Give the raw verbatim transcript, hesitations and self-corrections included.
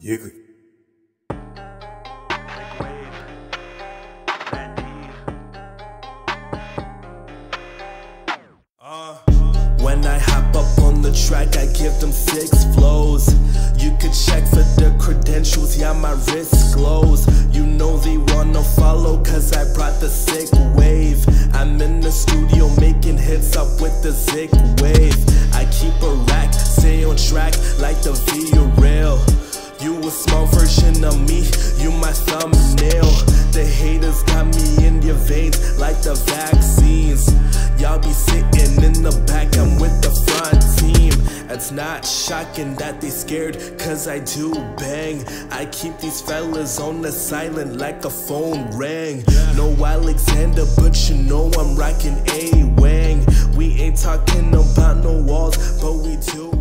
Yiggy. When I hop up on the track, I give them six flows. You could check for the credentials, yeah, my wrist glows. You know they wanna follow, cause I brought the sick wave. I'm in the studio making hits up with the Zick wave. I keep a rack, stay on track like the V-Rail. You a small version of me, you my thumbnail. The haters got me in your veins like the vaccines. Y'all be sitting in the back, I'm with the front team. It's not shocking that they scared, cause I do bang. I keep these fellas on the silent like a phone rang. No Alexander, but you know I'm rocking A-Wang. We ain't talking about no walls, but we do